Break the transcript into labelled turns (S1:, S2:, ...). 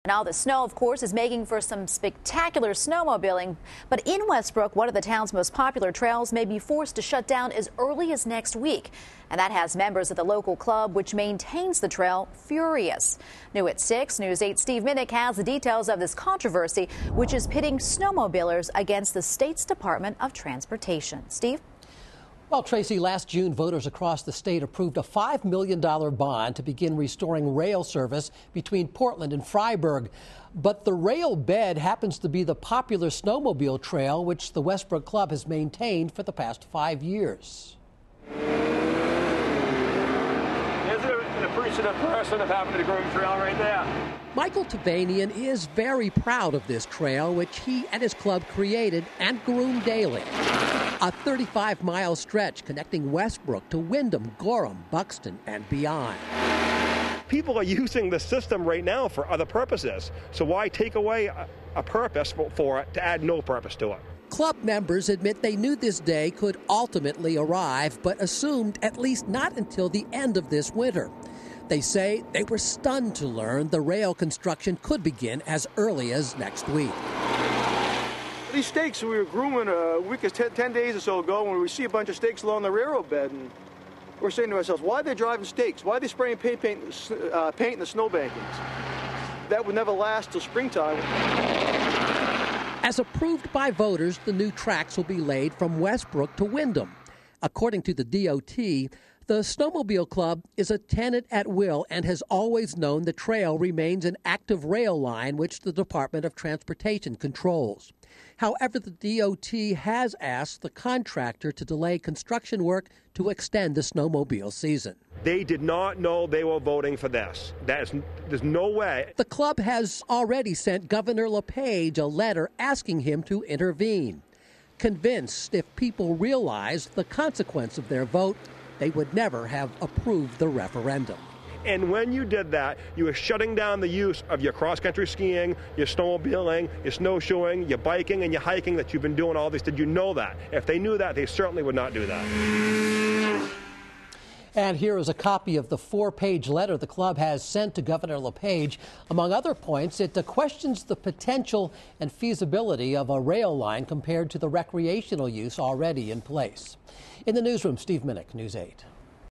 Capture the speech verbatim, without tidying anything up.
S1: And all the snow, of course, is making for some spectacular snowmobiling. But in Westbrook, one of the town's most popular trails may be forced to shut down as early as next week. And that has members of the local club, which maintains the trail, furious. New at six, News eight Steve Minich has the details of this controversy, which is pitting snowmobilers against the state's Department of Transportation. Steve?
S2: Well, Tracy, last June, voters across the state approved a five million dollar bond to begin restoring rail service between Portland and Freiburg. But the rail bed happens to be the popular snowmobile trail, which the Westbrook Club has maintained for the past five years.
S3: Is an appreciative person of having the groomed trail right there.
S2: Michael Tavanian is very proud of this trail, which he and his club created and groomed daily. A thirty-five mile stretch connecting Westbrook to Windham, Gorham, Buxton, and beyond.
S3: People are using the system right now for other purposes. So why take away a, a purpose for it to add no purpose to it?
S2: Club members admit they knew this day could ultimately arrive, but assumed at least not until the end of this winter. They say they were stunned to learn the rail construction could begin as early as next week.
S4: These stakes we were grooming a week, ten, ten days or so ago, when we see a bunch of stakes along the railroad bed, and we're saying to ourselves, why are they driving stakes? Why are they spraying paint, paint, uh, paint in the snow bankings? That would never last till springtime.
S2: As approved by voters, the new tracks will be laid from Westbrook to Windham. According to the D O T, the Snowmobile Club is a tenant at will and has always known the trail remains an active rail line which the Department of Transportation controls. However, the D O T has asked the contractor to delay construction work to extend the snowmobile season.
S3: They did not know they were voting for this. That is, there's no way.
S2: The club has already sent Governor LePage a letter asking him to intervene. Convinced if people realized the consequence of their vote, they would never have approved the referendum.
S3: And when you did that, you were shutting down the use of your cross-country skiing, your snowmobiling, your snowshoeing, your biking, and your hiking that you've been doing all this. Did you know that? If they knew that, they certainly would not do that.
S2: And here is a copy of the four-page letter the club has sent to Governor LePage. Among other points, it questions the potential and feasibility of a rail line compared to the recreational use already in place. In the newsroom, Steve Minich, News eight.